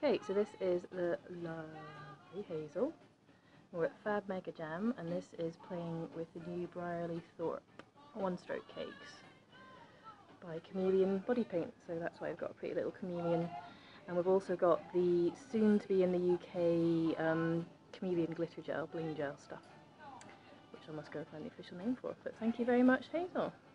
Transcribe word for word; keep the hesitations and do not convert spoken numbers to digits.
Okay, so this is the lovely Hazel. We're at Fab Mega Jam, and this is playing with the new Brierley Thorpe one-stroke cakes by Chameleon Body Paint. So that's why I've got a pretty little chameleon. And we've also got the soon-to-be in the U K um, Chameleon Glitter Gel, Bling Gel stuff, which I must go find the official name for. But thank you very much, Hazel.